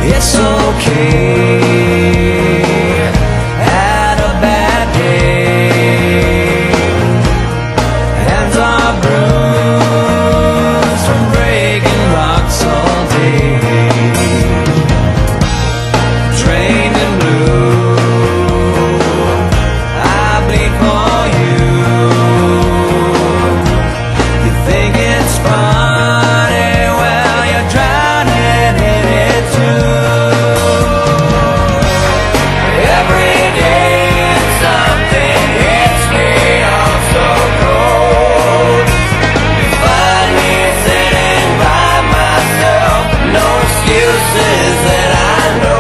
It's okay. Had a bad day. Hands are bruised from breaking rocks all day. Drained and blue, I bleed for you. You think it's funny, well, you're drowning in it too. Every day something hits me all so cold. You find me sitting by myself, no excuses that I know.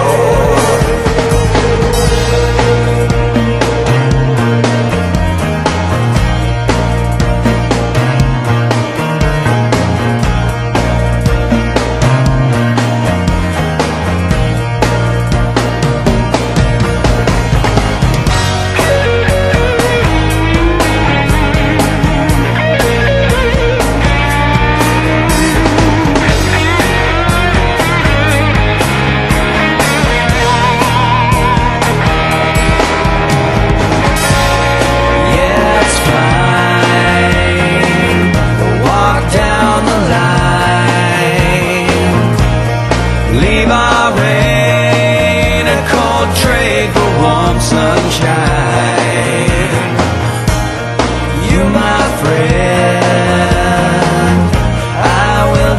Leave our rain and cold trade for warm sunshine. You, my friend, I will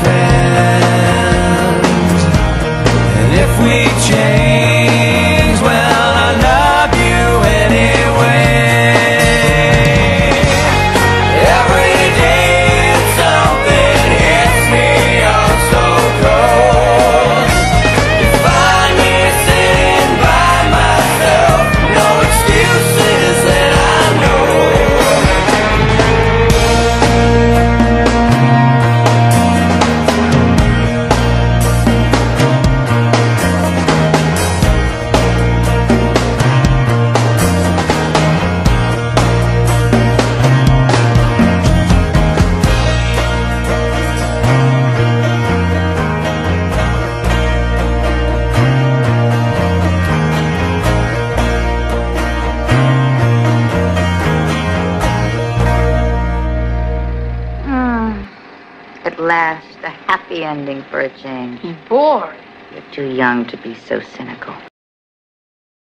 defend. And if we change, well, I love you anyway. Every day something hits me all so cold. At last, a happy ending for a change. Bored. You're too young to be so cynical.